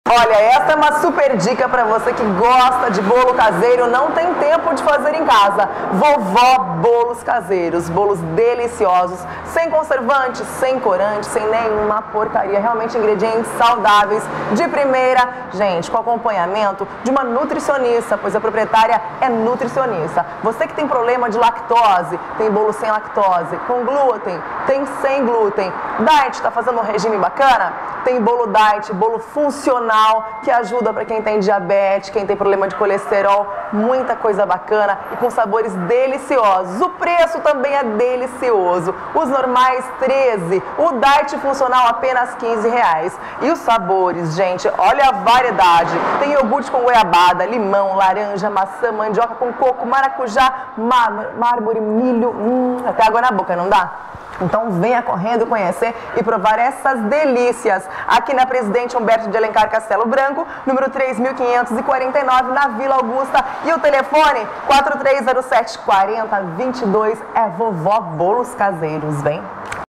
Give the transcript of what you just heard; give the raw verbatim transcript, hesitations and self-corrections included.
Olha, essa é uma super dica para você que gosta de bolo caseiro, não tem tempo de fazer em casa. Vovó Bolos Caseiros, bolos deliciosos, sem conservante, sem corante, sem nenhuma porcaria, realmente ingredientes saudáveis, de primeira, gente, com acompanhamento de uma nutricionista, pois a proprietária é nutricionista. Você que tem problema de lactose, tem bolo sem lactose, com glúten, tem sem glúten. Diet, tá fazendo um regime bacana? Tem bolo diet, bolo funcional, que ajuda para quem tem diabetes, quem tem problema de colesterol, muita coisa bacana e com sabores deliciosos. O preço também é delicioso. Os normais treze, o diet funcional apenas quinze reais. E os sabores, gente, olha a variedade. Tem iogurte com goiabada, limão, laranja, maçã, mandioca com coco, maracujá, mármore, milho, hum, até água na boca, não dá? Então venha correndo conhecer e provar essas delícias aqui na Presidente Humberto de Alencar Castelo Branco, número três mil quinhentos e quarenta e nove, na Vila Augusta. E o telefone quatro três zero sete, quatro zero dois dois é Vovó Bolos Caseiros, vem?